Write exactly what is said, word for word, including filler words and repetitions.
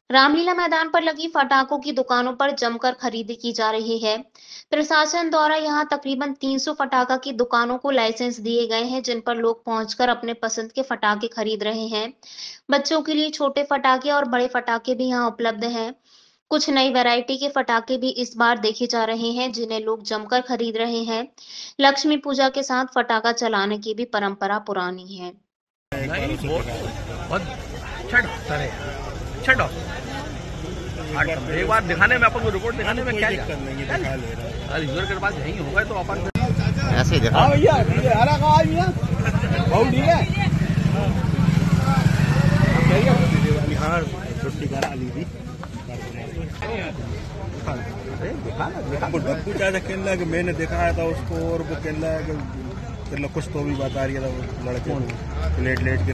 रामलीला मैदान पर लगी पटाखों की दुकानों पर जमकर खरीदी की जा रही है। प्रशासन द्वारा यहां तकरीबन तीन सौ पटाखा की दुकानों को लाइसेंस दिए गए हैं, जिन पर लोग पहुंचकर अपने पसंद के पटाखे खरीद रहे हैं। बच्चों के लिए छोटे पटाखे और बड़े पटाखे भी यहां उपलब्ध हैं। कुछ नई वैरायटी के पटाखे भी इस बार देखे जा रहे हैं, जिन्हें लोग जमकर खरीद रहे हैं। लक्ष्मी पूजा के साथ पटाखा चलाने की भी परंपरा पुरानी है। नहीं, बहुत बहुत अच्छा डॉक्टर है, अच्छा डॉक्टर। एक बार दिखाने में अपन को रिपोर्ट दिखाने में क्या अरे यूजर के पास यही होगा तो अपन ऐसे ही दिखा भैया बहुत ठीक है। बिहार छुट्टी करा ली थी डब्बू चाचा कहना कि मैंने दिखाया था उसको और वो कहना है कि कुछ तो भी बता रही था वो लड़के लेट लेट के